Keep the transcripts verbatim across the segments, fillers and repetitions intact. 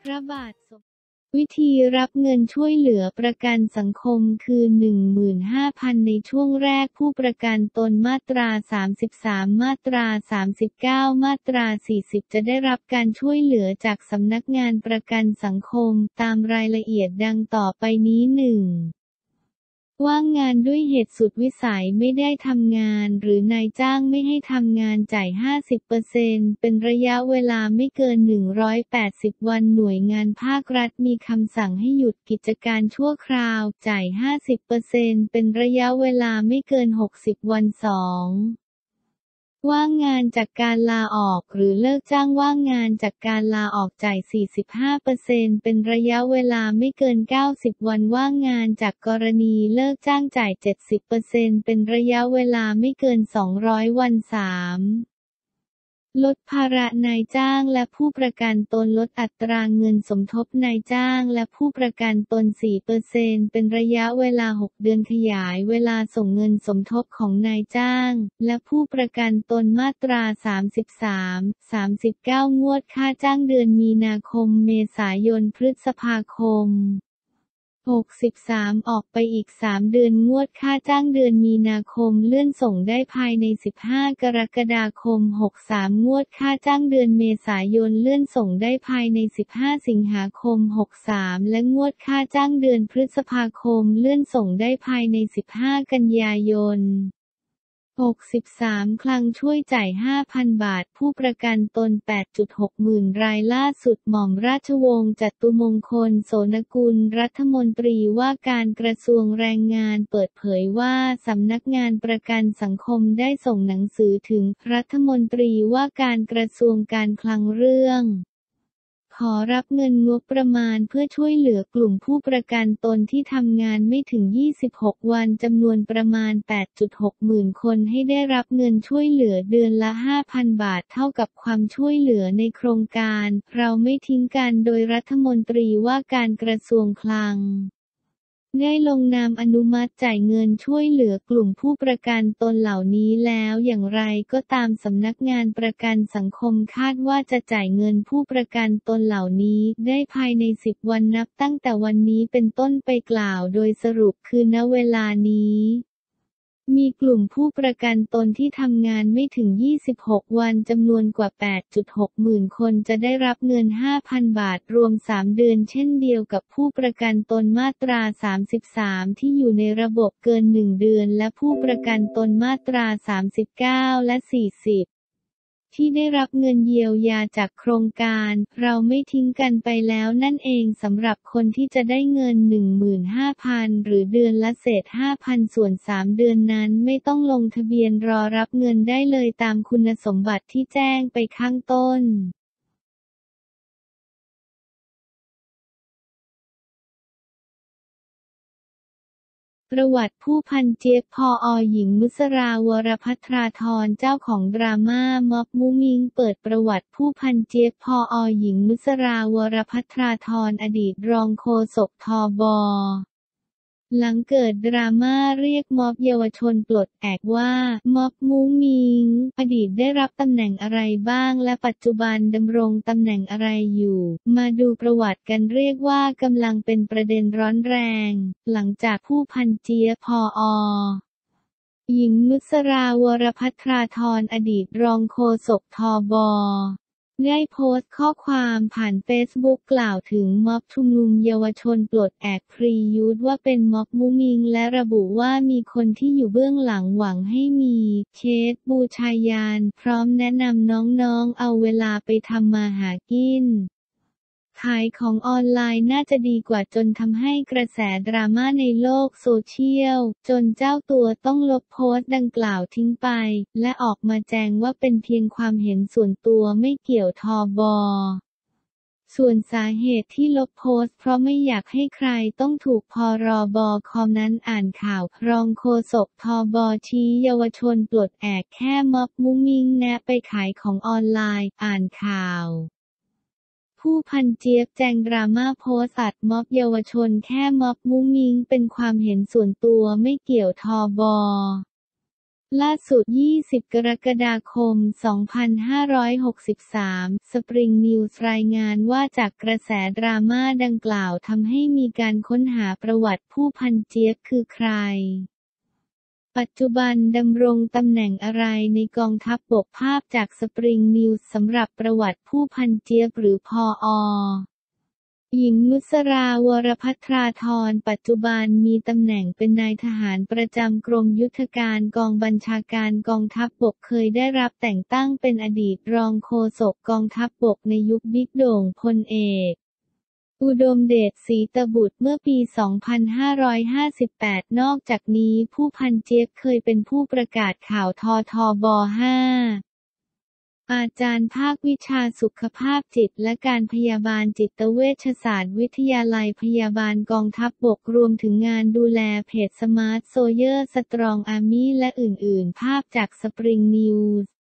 ระบาทสมวิธีรับเงินช่วยเหลือประกันสังคมคือ หนึ่งหมื่นห้าพัน ในช่วงแรกผู้ประกันตนมาตรา สามสิบสาม มาตรา สามสิบเก้า มาตรา สี่สิบ จะได้รับการช่วยเหลือจากสำนักงานประกันสังคมตามรายละเอียดดังต่อไปนี้ หนึ่งว่างงานด้วยเหตุสุดวิสัยไม่ได้ทำงานหรือนายจ้างไม่ให้ทำงานจ่าย ห้าสิบเปอร์เซ็นต์ เป็นระยะเวลาไม่เกิน หนึ่งร้อยแปดสิบ วันหน่วยงานภาครัฐมีคำสั่งให้หยุดกิจการชั่วคราวจ่าย ห้าสิบเปอร์เซ็นต์ เป็นระยะเวลาไม่เกิน หกสิบ วัน สองว่างงานจากการลาออกหรือเลิกจ้างว่างงานจากการลาออกจ่าย สี่สิบห้าเปอร์เซ็นต์ เป็นระยะเวลาไม่เกิน เก้าสิบ วันว่างงานจากกรณีเลิกจ้างจ่าย เจ็ดสิบเปอร์เซ็นต์ เป็นระยะเวลาไม่เกิน สองร้อย วัน สามลดภาระนายจ้างและผู้ประกันตนลดอัตราเงินสมทบนายจ้างและผู้ประกันตน สี่เปอร์เซ็นต์ เป็นระยะเวลา หก เดือนขยายเวลาส่งเงินสมทบของนายจ้างและผู้ประกันตนมาตรา สามสิบสาม สามสิบเก้างวดค่าจ้างเดือนมีนาคมเมษายนพฤษภาคมหกสิบสามออกไปอีกสามเดือนงวดค่าจ้างเดือนมีนาคมเลื่อนส่งได้ภายในสิบห้ากรกฎาคมหกสามงวดค่าจ้างเดือนเมษายนเลื่อนส่งได้ภายในสิบห้าสิงหาคมหกสามและงวดค่าจ้างเดือนพฤษภาคมเลื่อนส่งได้ภายในสิบห้ากันยายนหกสิบสามคลังช่วยจ่าย ห้าพัน บาทผู้ประกันตน แปดจุดหก หมื่นรายล่าสุดหม่อมราชวงศ์จตุมงคลโสนกุลรัฐมนตรีว่าการกระทรวงแรงงานเปิดเผยว่าสำนักงานประกันสังคมได้ส่งหนังสือถึงรัฐมนตรีว่าการกระทรวงการคลังเรื่องขอรับเงินงบประมาณเพื่อช่วยเหลือกลุ่มผู้ประกันตนที่ทำงานไม่ถึงยี่สิบหกวันจำนวนประมาณ แปดจุดหก หมื่นคนให้ได้รับเงินช่วยเหลือเดือนละ ห้าพัน บาทเท่ากับความช่วยเหลือในโครงการเราไม่ทิ้งกันโดยรัฐมนตรีว่าการกระทรวงคลังได้ลงนามอนุมัติจ่ายเงินช่วยเหลือกลุ่มผู้ประกันตนเหล่านี้แล้วอย่างไรก็ตามสำนักงานประกันสังคมคาดว่าจะจ่ายเงินผู้ประกันตนเหล่านี้ได้ภายในสิบวันนับตั้งแต่วันนี้เป็นต้นไปกล่าวโดยสรุปคือณเวลานี้มีกลุ่มผู้ประกันตนที่ทำงานไม่ถึงยี่สิบหกวันจำนวนกว่า แปดจุดหก หมื่นคนจะได้รับเงิน ห้าพัน บาทรวมสามเดือนเช่นเดียวกับผู้ประกันตนมาตรา สามสิบสาม ที่อยู่ในระบบเกินหนึ่งเดือนและผู้ประกันตนมาตรา สามสิบเก้า และ สี่สิบที่ได้รับเงินเยียวยาจากโครงการเราไม่ทิ้งกันไปแล้วนั่นเองสำหรับคนที่จะได้เงิน หนึ่งหมื่นห้าพัน หรือเดือนละเศษ ห้าพัน ส่วนสามเดือนนั้นไม่ต้องลงทะเบียนรอรับเงินได้เลยตามคุณสมบัติที่แจ้งไปข้างต้นประวัติผู้พันเจี๊ยบ ผอ.หญิงนุสราวรภัทราธรเจ้าของดราม่าม็อบมุ้งมิ้งเปิดประวัติผู้พันเจี๊ยบ ผอ.หญิงนุสราวรภัทราธรอดีตรองโฆษก ทบ.หลังเกิดดราม่าเรียกม็อบเยาวชนปลดแอกว่าม็อบมุ้งมิ้งอดีตได้รับตำแหน่งอะไรบ้างและปัจจุบันดำรงตำแหน่งอะไรอยู่มาดูประวัติกันเรียกว่ากำลังเป็นประเด็นร้อนแรงหลังจากผู้พันเจี๊ยบ ผอ.หญิงนุสราวรภัทราธรอดีตรองโฆษก ทบ.ได้โพสต์ข้อความผ่านเฟซบุ๊กกล่าวถึงม็อบชุมนุมเยาวชนปลดแอกพรียูธว่าเป็นม็อบมุ้งมิ้งและระบุว่ามีคนที่อยู่เบื้องหลังหวังให้มีเคสบูชายันพร้อมแนะนำน้องๆเอาเวลาไปทำมาหากินขายของออนไลน์น่าจะดีกว่าจนทำให้กระแสดราม่าในโลกโซเชียลจนเจ้าตัวต้องลบโพสต์ดังกล่าวทิ้งไปและออกมาแจ้งว่าเป็นเพียงความเห็นส่วนตัวไม่เกี่ยวทบ.ส่วนสาเหตุที่ลบโพสต์เพราะไม่อยากให้ใครต้องถูกพรบ.คอมนั้นอ่านข่าวรองโฆษก ทบ.ชี้เยาวชนปลดแอกแค่ม็อบมุ้งมิ้งแนะไปขายของออนไลน์อ่านข่าวผู้พันเจี๊ยบแจงดราม่าโพสต์อัดม็อบเยาวชนแค่ม็อบมุ้งมิ้งเป็นความเห็นส่วนตัวไม่เกี่ยวทบล่าสุด ยี่สิบ กรกฎาคม สองพันห้าร้อยหกสิบสาม Spring News รายงานว่าจากกระแสดราม่าดังกล่าวทำให้มีการค้นหาประวัติผู้พันเจี๊ยบคือใคร ปัจจุบันดำรงตำแหน่งอะไรในกองทัพบกภาพจาก Spring News สำหรับประวัติผู้พันเจี๊ยบหรือพออหญิงนุสราวรภัทราธรปัจจุบันมีตำแหน่งเป็นนายทหารประจำกรมยุทธการกองบัญชาการกองทัพบกเคยได้รับแต่งตั้งเป็นอดีตรองโฆษกกองทัพบกในยุคบิ๊กโด่งพลเอกอุดมเดชศรีตบุตรเมื่อปี สองพันห้าร้อยห้าสิบแปด นอกจากนี้ผู้พันเจี๊ยบเคยเป็นผู้ประกาศข่าวททบ ห้าอาจารย์ภาควิชาสุขภาพจิตและการพยาบาลจิตเวชศาสตร์วิทยาลัยพยาบาลกองทัพบกรวมถึงงานดูแลเพจสมาร์ทโซเยอร์สตรองอาร์มี่และอื่นๆภาพจากสปริงนิวส์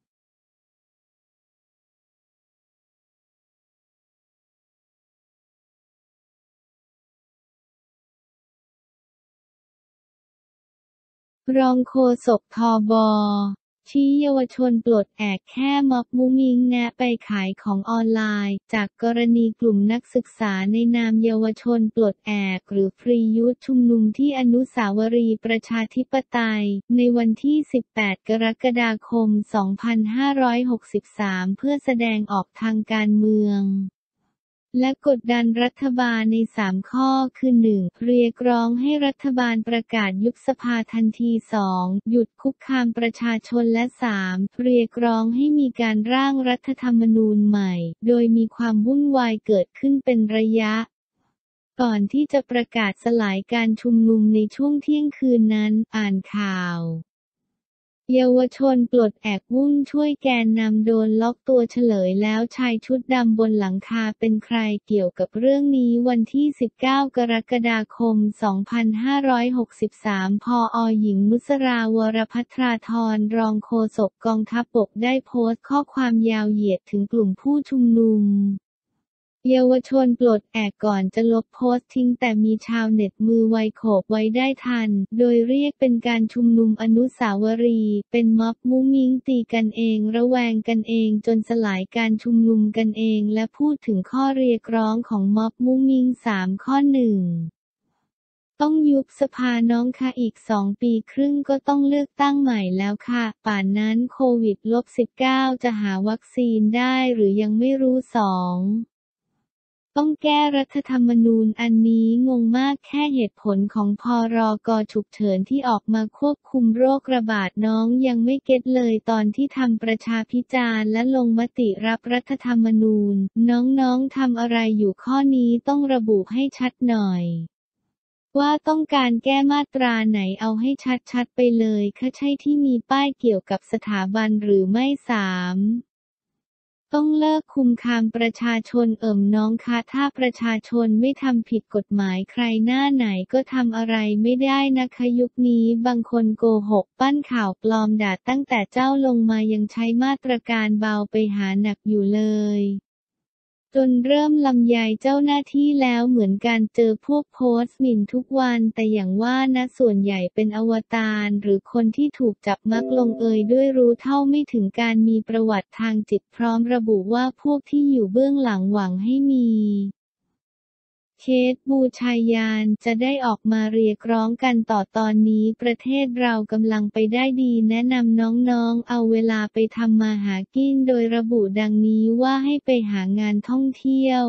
รองโฆษก ทบ ชี้เยาวชนปลดแอกแค่ม็อบมุ้งมิ้งแนะไปขายของออนไลน์จากกรณีกลุ่มนักศึกษาในนามเยาวชนปลดแอกหรือฟรียูธชุมนุมที่อนุสาวรีย์ประชาธิปไตยในวันที่ สิบแปด กรกฎาคม สองพันห้าร้อยหกสิบสาม เพื่อแสดงออกทางการเมืองและกดดันรัฐบาลในสามข้อคือ หนึ่ง เรียกร้องให้รัฐบาลประกาศยุบสภาทันที สอง หยุดคุกคามประชาชนและ สาม เรียกร้องให้มีการร่างรัฐธรรมนูญใหม่โดยมีความวุ่นวายเกิดขึ้นเป็นระยะก่อนที่จะประกาศสลายการชุมนุมในช่วงเที่ยงคืนนั้นอ่านข่าวเยาวชนปลดแอกวุ่นช่วยแกนนำโดนล็อกตัวเฉลยแล้วชายชุดดำบนหลังคาเป็นใครเกี่ยวกับเรื่องนี้วันที่ สิบเก้า กรกฎาคม สองพันห้าร้อยหกสิบสาม พอหญิงนุสราวรภัทราธรรองโฆษกกองทัพบกได้โพสต์ข้อความยาวเหยียดถึงกลุ่มผู้ชุมนุมเยาวชนปลดแอกก่อนจะลบโพสต์ทิ้งแต่มีชาวเน็ตมือไวโขบไว้ได้ทันโดยเรียกเป็นการชุมนุมอนุสาวรีย์เป็นม็อบมุ้งมิ้งตีกันเองระแวงกันเองจนสลายการชุมนุมกันเองและพูดถึงข้อเรียกร้องของม็อบมุ้งมิ้งสามข้อ หนึ่งต้องยุบสภาน้องค่ะอีกสองปีครึ่งก็ต้องเลือกตั้งใหม่แล้วค่ะป่านนั้นโควิด สิบเก้า จะหาวัคซีนได้หรือยังไม่รู้สองต้องแก้รัฐธรรมนูญอันนี้งงมากแค่เหตุผลของพรกฉุกเฉินที่ออกมาควบคุมโรคระบาดน้องยังไม่เก็ตเลยตอนที่ทำประชาพิจารณ์และลงมติรับรัฐธรรมนูญน้องๆทำอะไรอยู่ข้อนี้ต้องระบุให้ชัดหน่อยว่าต้องการแก้มาตราไหนเอาให้ชัดๆไปเลยค่ะใช่ที่มีป้ายเกี่ยวกับสถาบันหรือไม่สามต้องเลิกคุมคามประชาชนเอิ่มน้องคะถ้าประชาชนไม่ทำผิดกฎหมายใครหน้าไหนก็ทำอะไรไม่ได้นะคะยุคนี้บางคนโกหกปั้นข่าวปลอมด่าตั้งแต่เจ้าลงมายังใช้มาตรการเบาไปหาหนักอยู่เลยจนเริ่มลำไยเจ้าหน้าที่แล้วเหมือนกันเจอพวกโพสต์หมิ่นทุกวันแต่อย่างว่านะส่วนใหญ่เป็นอวตารหรือคนที่ถูกจับมักลงเอยด้วยรู้เท่าไม่ถึงการมีประวัติทางจิตพร้อมระบุว่าพวกที่อยู่เบื้องหลังหวังให้มีเคสบูชายันจะได้ออกมาเรียกร้องกันต่อตอนนี้ประเทศเรากำลังไปได้ดีแนะนำน้องๆเอาเวลาไปทำมาหากินโดยระบุดังนี้ว่าให้ไปหางานท่องเที่ยว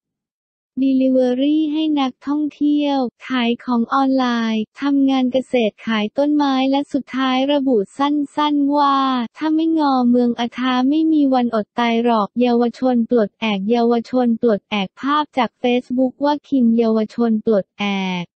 Delivery ให้นักท่องเที่ยวขายของออนไลน์ทำงานเกษตรขายต้นไม้และสุดท้ายระบุสั้นๆว่าถ้าไม่งอเมืองอาทาไม่มีวันอดตายหรอกเยาวชนปลดแอกเยาวชนปลดแอกภาพจากเฟซบุ๊กว่าคิมเยาวชนปลดแอก